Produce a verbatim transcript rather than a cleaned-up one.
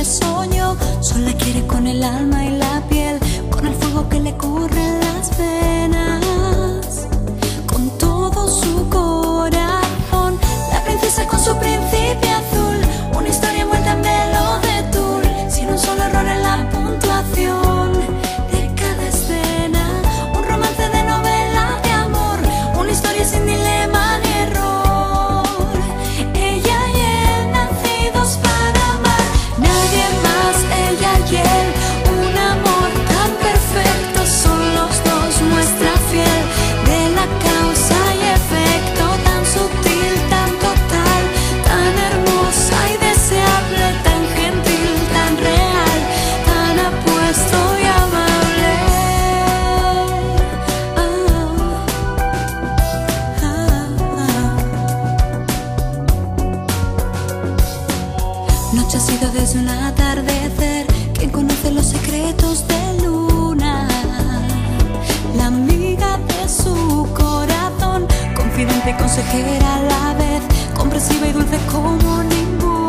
soñó. Sola quiere con el alma y la piel, con el fuego que le corre en las venas, con todo su corazón. La princesa con su príncipe azul, una historia envuelta en velo de tul, sin un solo error en la puntuación de cada escena. Un romance de novela de amor, una historia sin dilema ni error. Ella y él nacidos para amar, nadie más, ella y él. Un amor tan perfecto, son los dos, muestra fiel de la causa y efecto, tan sutil, tan total, tan hermosa y deseable, tan gentil, tan real, tan apuesto y amable. Ah, ah, ah. Noche ha sido desde un atardecer, quien conoce los secretos de Luna, la amiga de su corazón, confidente y consejera a la vez, comprensiva y dulce como ninguna.